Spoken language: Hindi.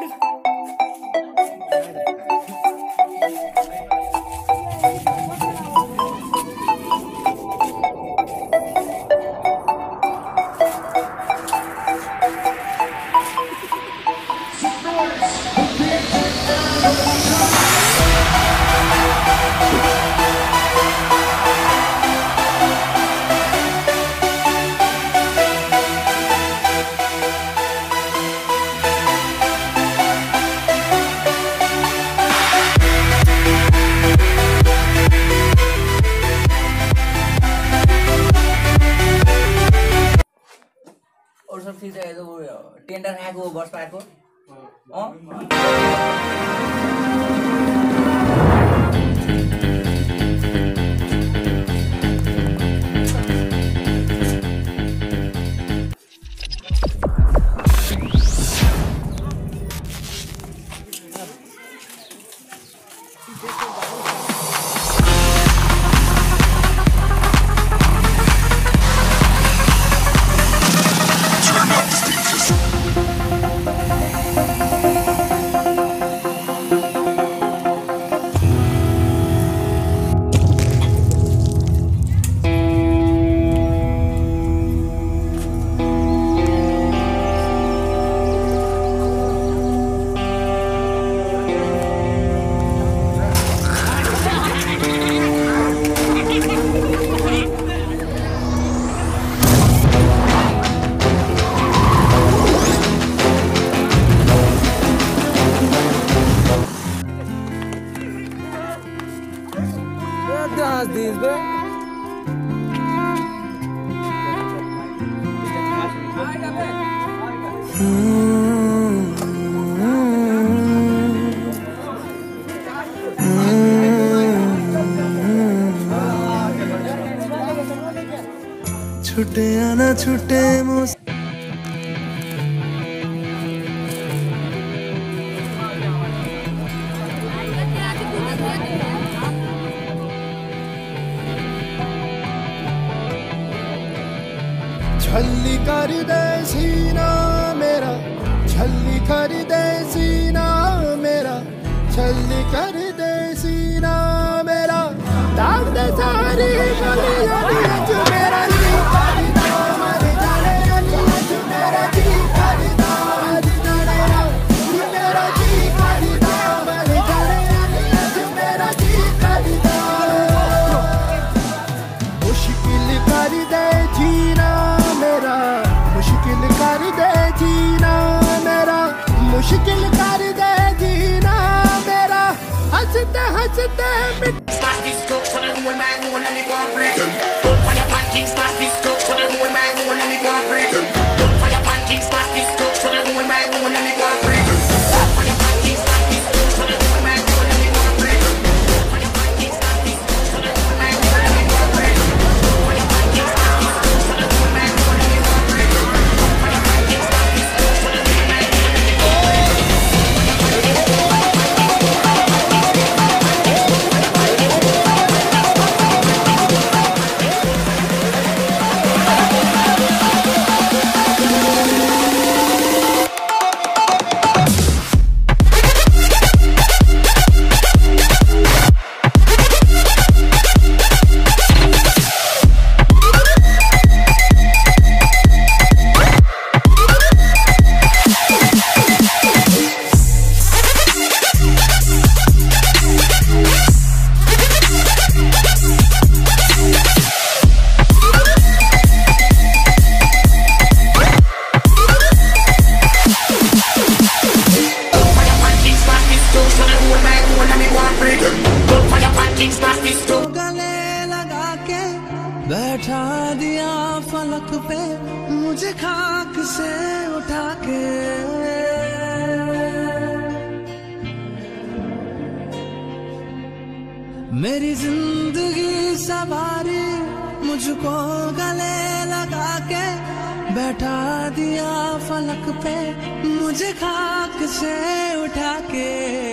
और सब ठीक है। तो वो टेंडर है वो बस पाएको these, bro. छुटे आना छुटे मुझ छल्ली कर दे सीना मेरा, छल्ली कर दे सीना मेरा, छल्ली कर दे सीना मेरा, दाग दे सारी गलियां जो मेरा जी करदा, मर जाने जो मेरा जी करदा, मर जाने मेरा जी करदा, मर जाने जो मेरा जी करदा, मुश्किल कर दे जीना मेरा, मुश्किल कर दे जीना मेरा, मुश्किल कर दे जीना मेरा, हंसते हंसते Start this cook for the whole man, who let me go and break them. Don't fire pancakes, start this cook for the whole man, who let me go and break them. Don't fire pancakes, start this cook for the whole man, who let me go and break them. Don't fire pancakes, start this cook for the whole man, who let me go and break them. Don't fire pancakes, start this cook for the whole man, who let me go and break them. Don't fire pancakes, start this cook for the whole man, who let me go and break them. Don't fire pancakes, start this cook for the whole man, who let me go and break them. गले लगा के बैठा दिया फलक पे मुझे खाक से उठा के, मेरी जिंदगी सवारी मुझको गले लगा के बैठा दिया फलक पे मुझे खाक से उठा के।